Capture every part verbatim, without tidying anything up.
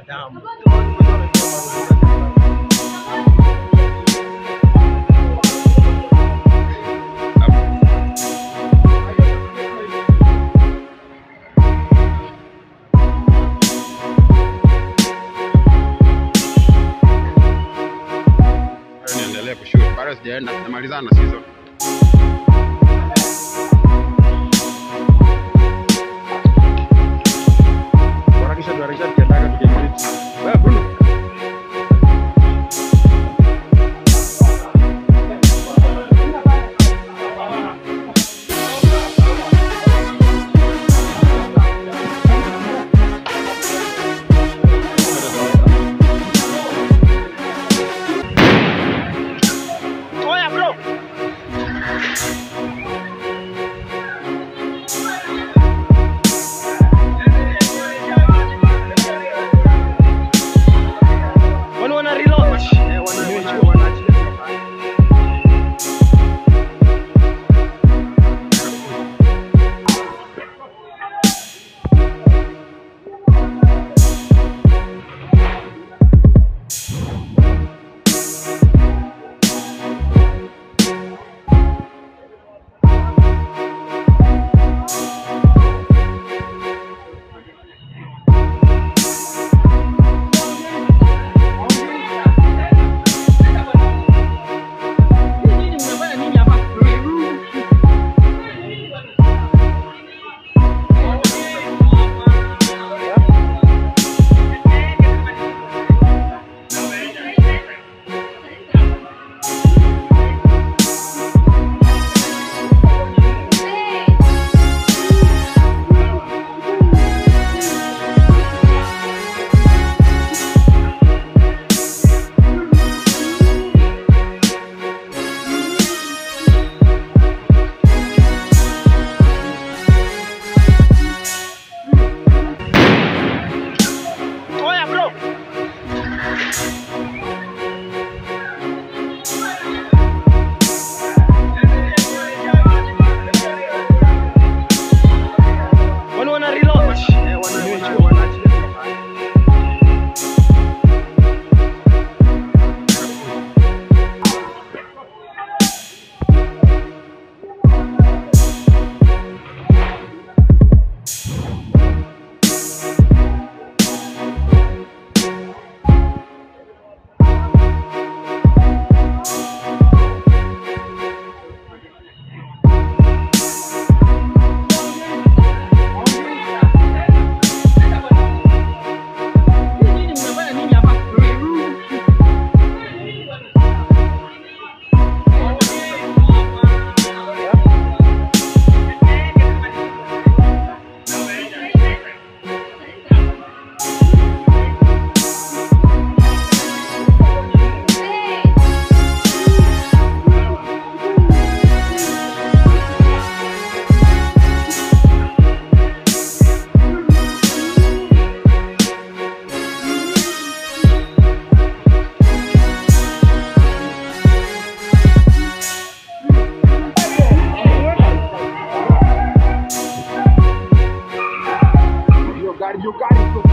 damu. Niendelee kushoot. Bado sijaenda, namalizana na season. Harakisha harakisha tukiendaga tukimiti. Wewe Bruno. You got it.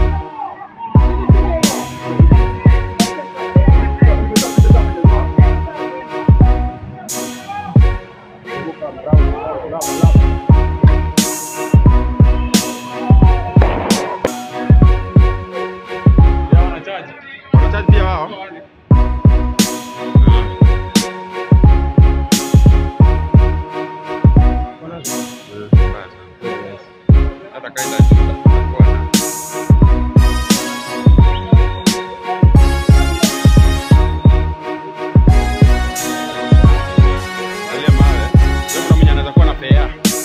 Yeah.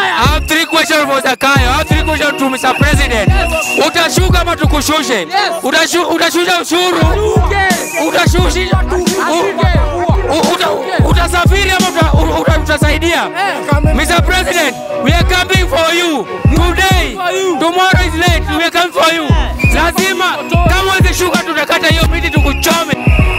I have three questions for Zakayo. I have three questions to Mister President. Utashuka ama tukushushe? Utashusha ushuru? Utashusha? Utasafiri ama utasaidia? Mister President, we are coming for you today. Tomorrow is late. We are coming for you. Lazima kama ukishuka tutakata hiyo miti tukuchome.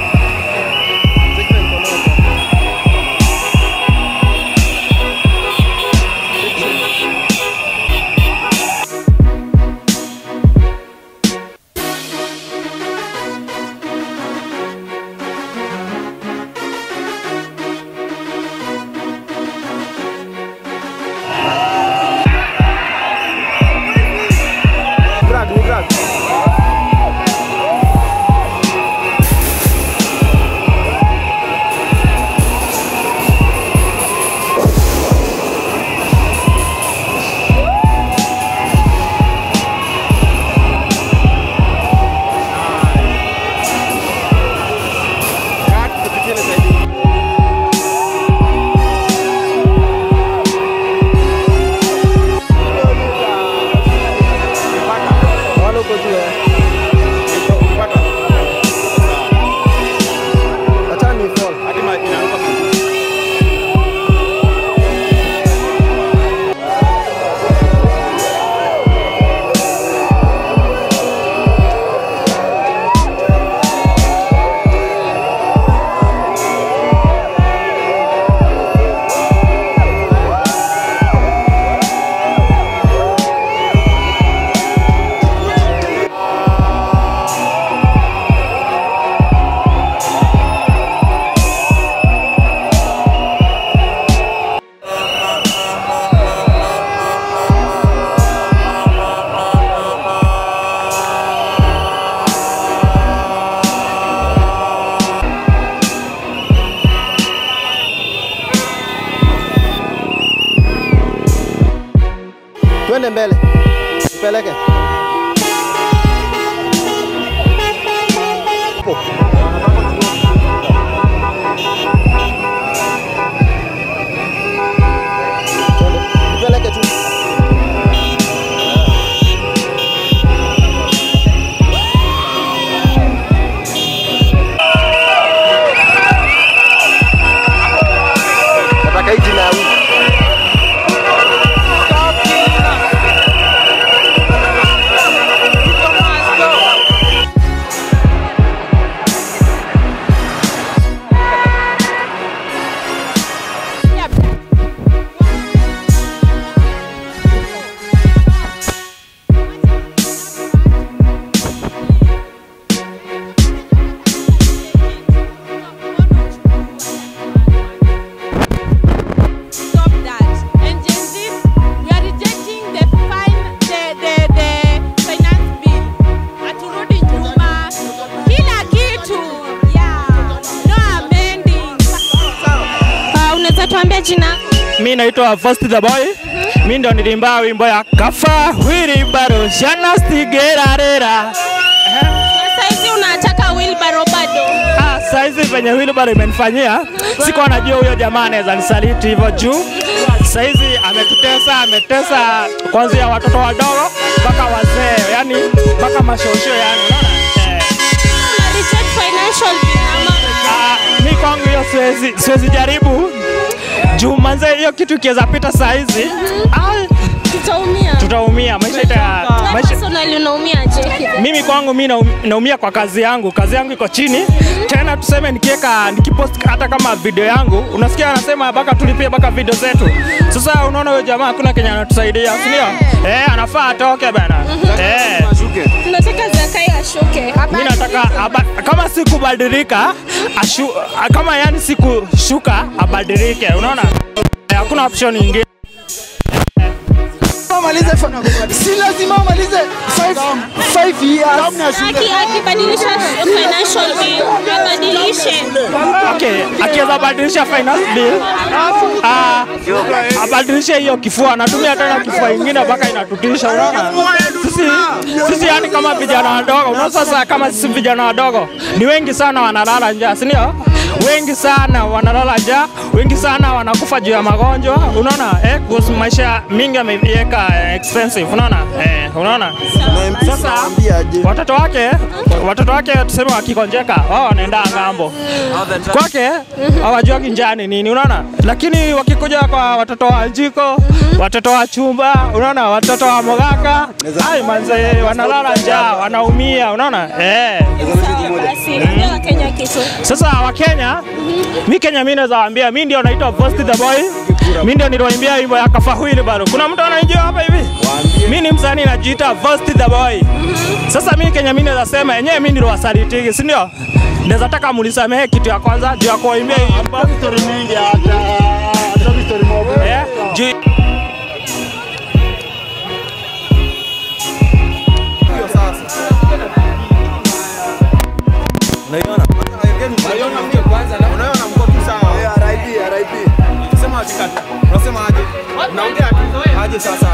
Twende mbele. Peleke. Peleke tu. Nataka hii na huyu. Mimi naitwa First the Boy. Mimi mm-hmm. ndo nilimba wimbo ya kafa wheelbarrow shana stigerarera. Saizi unataka wheelbarrow bado? Ah, saizi venye wheelbarrow imenifanyia sikuwa najua huyo jamaa anaweza nisaliti hivyo juu. Saizi ametutesa, ametesa kuanzia watoto wadogo mpaka wazee, yani mpaka mashosho yani, unaona? Eh. Una reject financial bill ama? Ah, mimi kwangu hiyo siwezi siwezi jaribu. Juu manze hiyo kitu kiweza pita saa hizi, mm-hmm. tutaumia. Tutaumia. Maisha ita maisha personally unaumia je? Mimi kwangu mimi naumia kwa kazi yangu. Kazi yangu iko chini. Mm-hmm. Tena tuseme nikiweka nikipost hata kama video yangu, unasikia anasema baka tulipie baka video zetu. Sasa unaona huyo jamaa hakuna Kenya anatusaidia, si ndio? Eh, anafaa atoke bana. Mm-hmm. Eh. Tunataka Zakayo ashuke. Mimi nataka kama sikubadilika, ashu kama yani sikushuka abadilike. Unaona? Hakuna option nyingine. Malize si lazima malize five years. Aki akibadilisha financial bill, abadilishe. Okay, akiweza badilisha finance bill, ah, abadilishe hiyo kifua, anatumia tena kifua nyingine mpaka inatutisha, unaona? Sisi sisi yani kama vijana wadogo, unaona sasa kama sisi vijana wadogo, ni wengi sana wanalala njaa, si ndio? wengi sana wanalala njaa, wengi sana wanakufa juu ya magonjwa, unaona eh, kwa maisha mingi ameiweka expensive, unaona eh, unaona. Sasa watoto wake watoto wake tuseme wakikonjeka wao wanaenda ngambo kwake, hawajui njaa ni nini, unaona. Lakini wakikuja kwa watoto wa Jiko, watoto wa Chumba, unaona, watoto wa Mogaka, ai manze wanalala njaa, wanaumia, unaona eh. Basi Kenya kitu. Sasa wa Kenya, mimi Kenya mimi naweza waambia, mimi ndio naitwa First the Boy. Mimi ndio niliwaambia wimbo ya Kafahuili bado. Kuna mtu ananijua hapa hivi? Mimi ni msanii najiita First the Boy. Sasa mimi Kenya mimi naweza sema yenyewe mimi ndio wasaliti, si ndio? Naweza taka mnisamehe kitu ya kwanza juu ya kuimbia hii story mingi hata story moja. Eh? Juu Unaiona? Unaiona mke kwanza na unaona mko tu sawa. Eh, R I P, R I P. Sema atikata. Unasema aje? Unaongea tu. Aje sasa.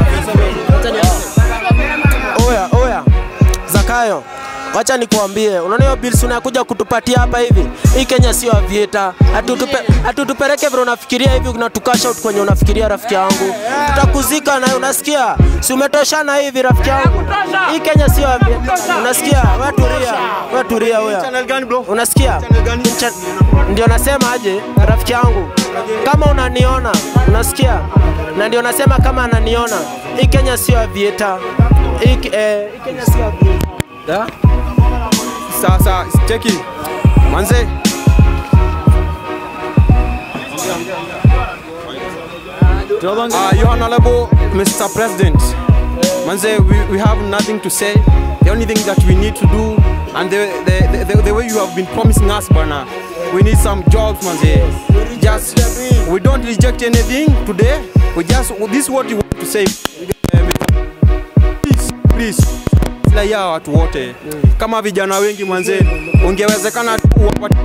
Oya, oya. Zakayo. Wacha nikuambie, unaona hiyo bills unakuja kutupatia hapa hivi. Hii Kenya sio avieta. Atutupe atutupeleke vile unafikiria hivi, unatukasha out kwenye unafikiria rafiki yangu. Tutakuzika na unasikia? Si umetoshana hivi rafiki yangu. Hii Kenya sio avieta. Unasikia? Wewe tulia. Wewe tulia wewe. Channel gani bro? Unasikia? Ndio nasema aje rafiki yangu. Kama unaniona, unasikia? Na ndio nasema kama ananiona. Hii Kenya sio avieta. Hii eh, Kenya sio avieta. Da? Sasa cheki. Manze. Uh, Your Honorable Mister President, Manze, we, we have nothing to say. The only thing that we need to do, and the, the, the, the way you have been promising us, Bana, we need some jobs, Manze. Just, we don't reject anything today. We just, this is what you want to say. Please, please. Ya watu wote kama vijana wengi manze, ungewezekana tu wapate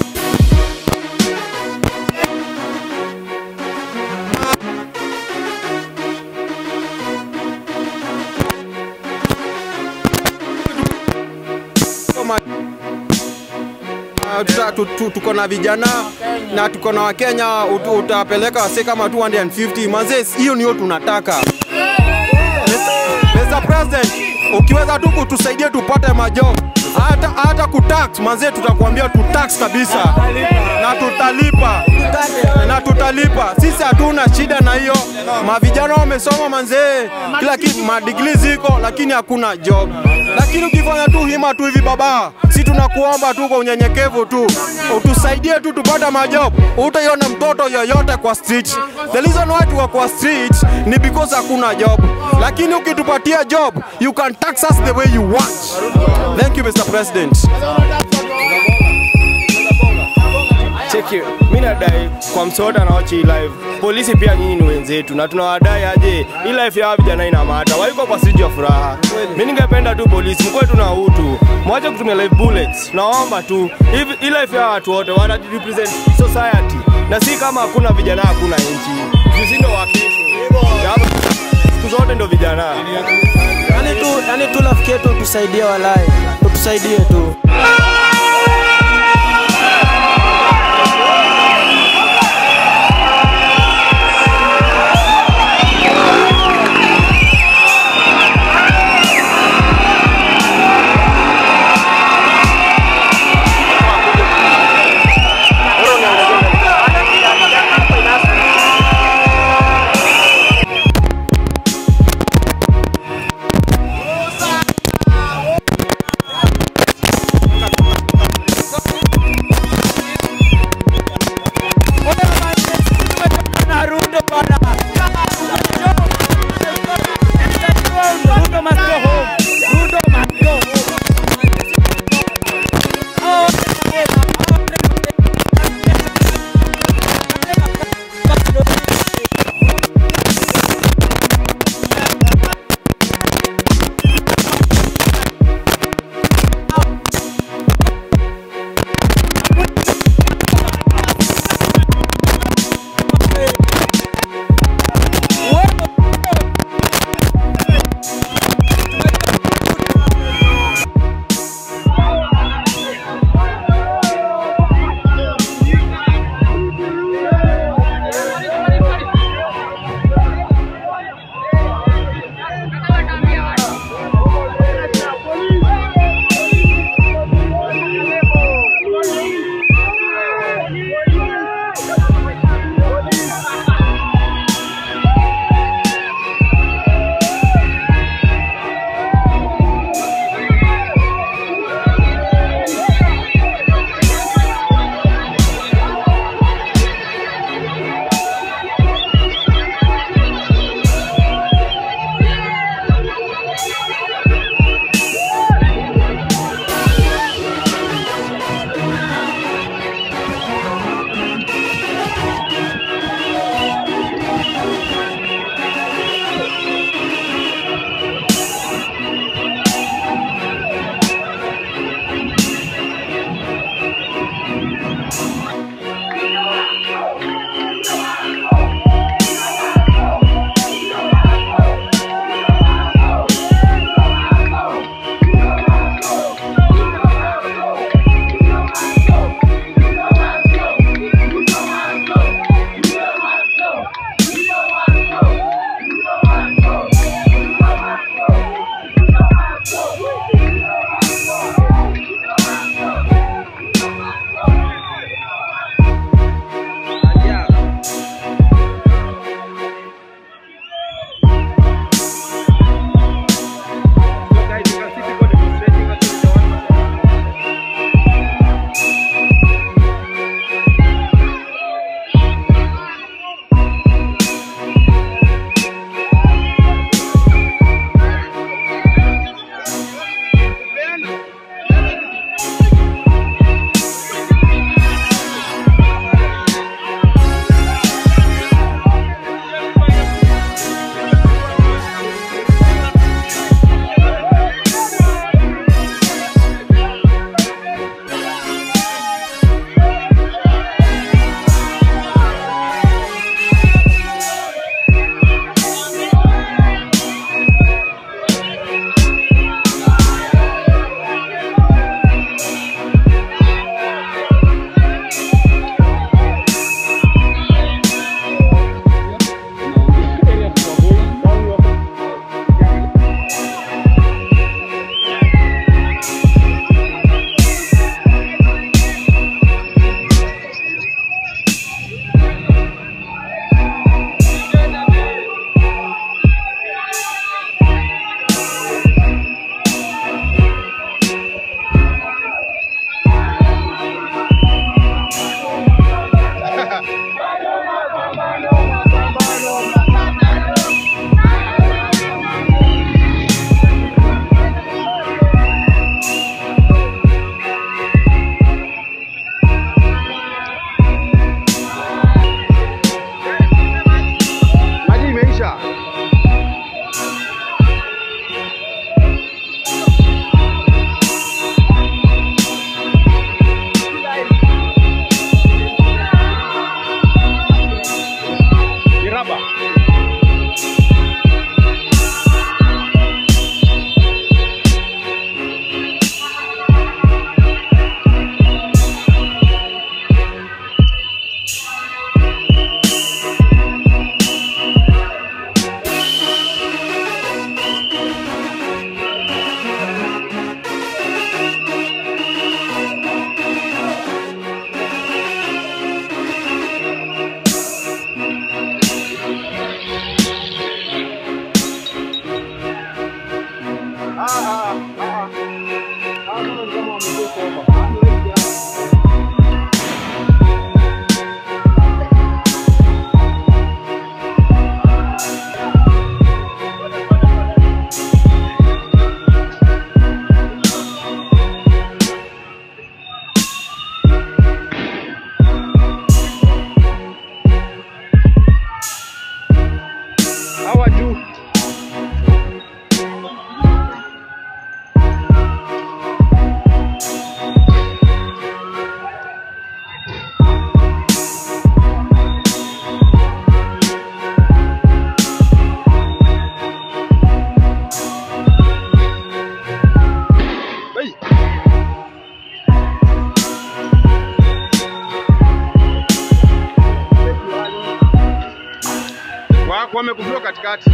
tuko na vijana na tuko na Wakenya, utapeleka wase kama two hundred fifty manze, hiyo niyo tunataka. Mister President, ukiweza tu kutusaidia tupate majob, hata hata kutax manze, tutakwambia tutax kabisa na tutalipa na tutalipa. Sisi hatuna shida na hiyo. Mavijana wamesoma manze, kila kitu madigrii ziko, lakini hakuna job. Lakini ukifanya tu hima tu hivi baba, si tunakuomba tu kwa unyenyekevu tu utusaidie tu tupata majob. Utaiona mtoto yoyote kwa street. The reason why tu kwa street ni because hakuna job. Lakini ukitupatia job, you can tax us the way you want. Thank you Mister President. Check it. Mimi nadai kwa msoda na wachi live. Polisi pia nyinyi ni wenzetu na tunawadai aje hii life ya vijana ina maana. Waiko kwa siji ya furaha. Mimi ningependa tu polisi mkoe tu na utu. Mwache kutumia live bullets. Naomba tu hivi hii life ya watu wote wana represent society. Na si kama hakuna vijana hakuna nchi. Sisi ndio wakisho. Siku zote ndio vijana. Yaani tu yaani tu rafiki yetu tusaidie walai. Tusaidie tu. wamekufia katikati.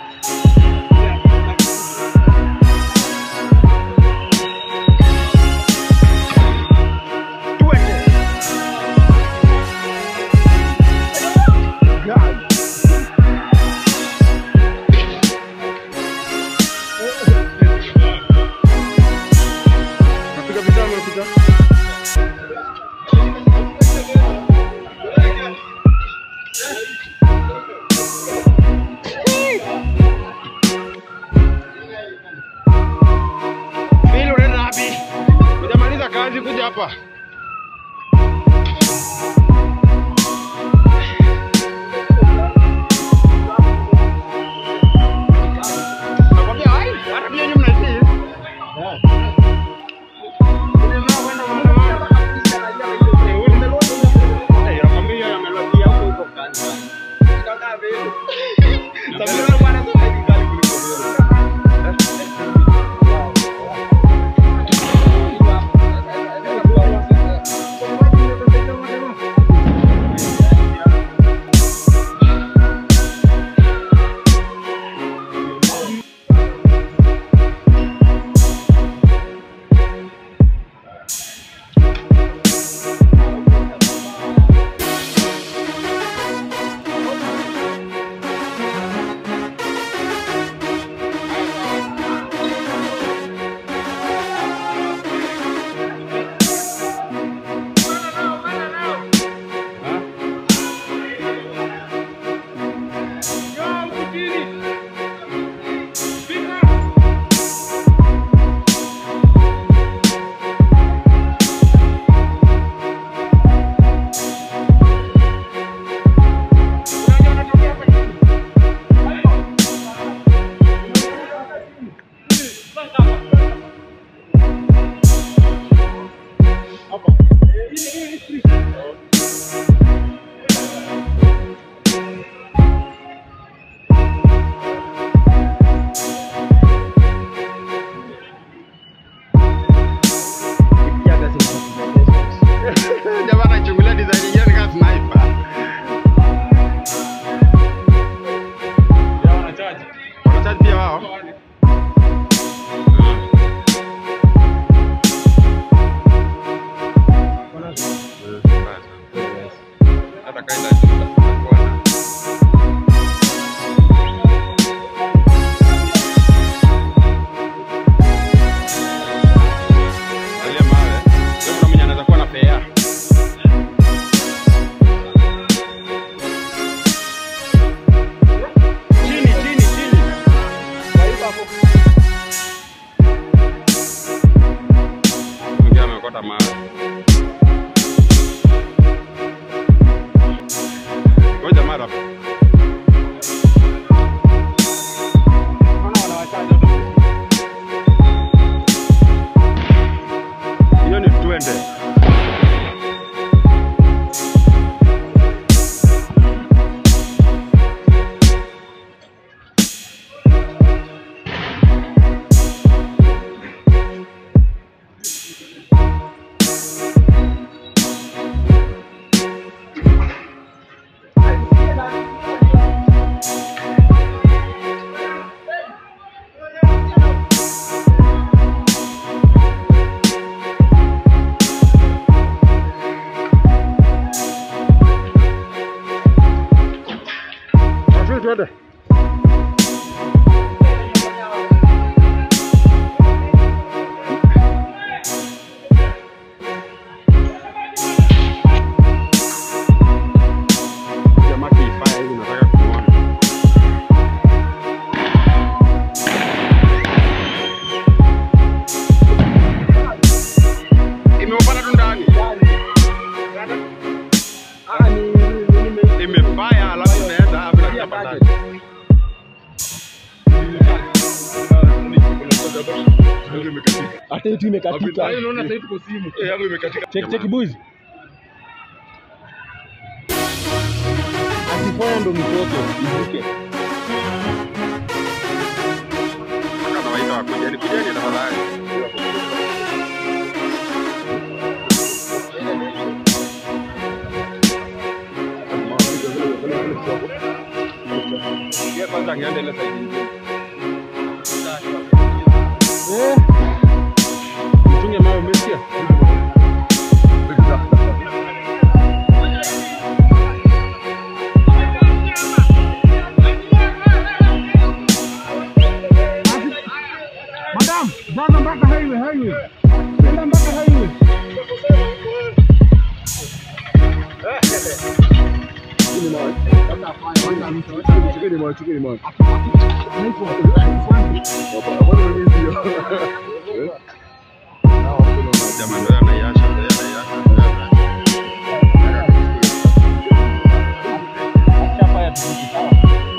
Kuja hapa. Nakwambia hai, hata pia nyinyi mnaishi. Hata yetu imekatika. Hayo unaona sasa tuko simu. Eh, yangu imekatika. Check check boys. Akifanya ndo mtoto ivuke. Kama waita wakuja, nikujeni tafadhali. Thank you. hata angeenda ile side nyingine. Eh. Mchunge mawe umesikia? Madam, zaza mpaka highway, highway. Nenda mpaka highway. Chukeni mawe, chukeni mawe. Jamani, wewe anaiacha, wewe anaiacha. Chapa ya tuki sawa.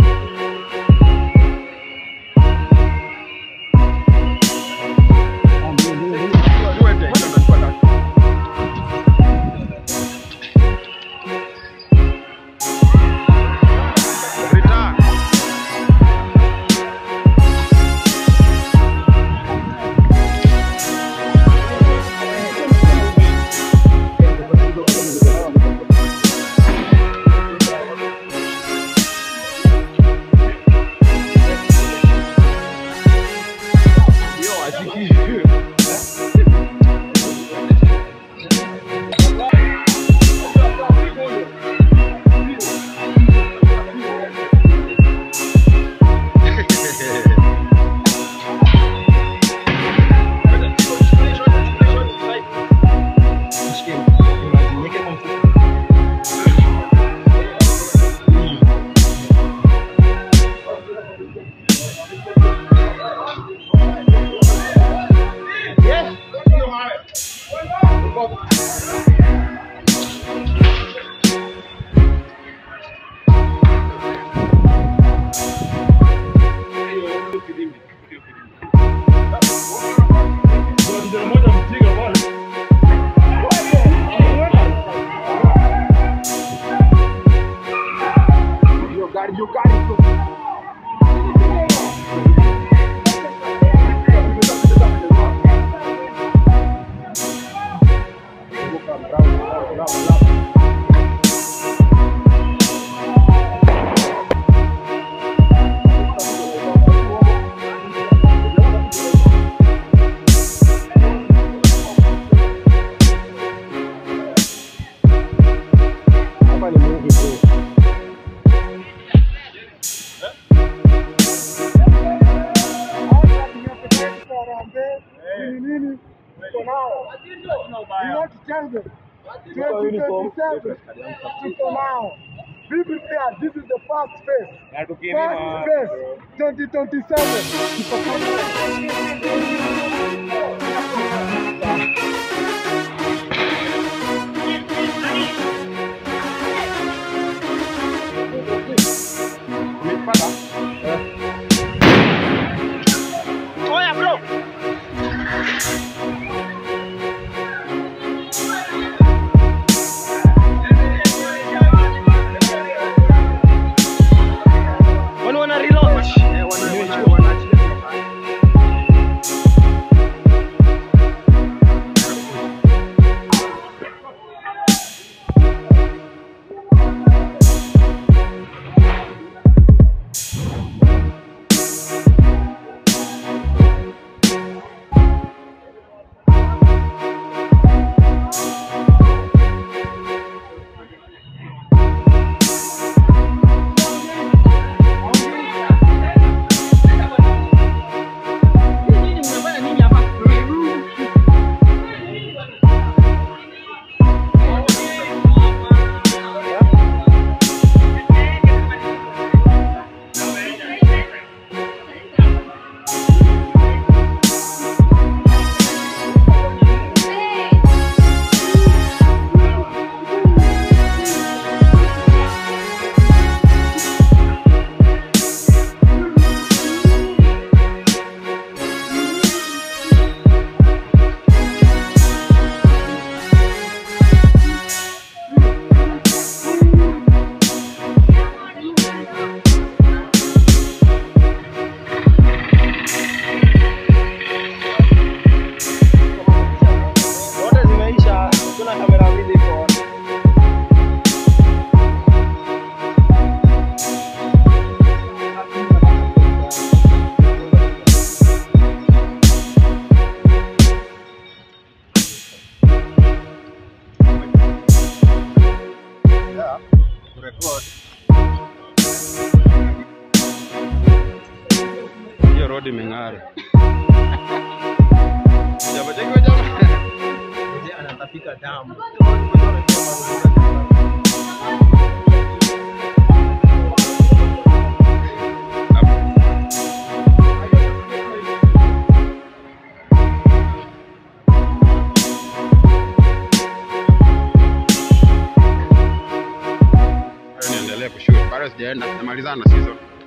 Be prepared. This is the first phase. First phase, twenty twenty-seven. Oya bro. Hiyo road imeng'ara. Jamaa cheki jamaa. Mzee anatapika damu. Niendelee kushoot. Bado sijaenda, namalizana na season.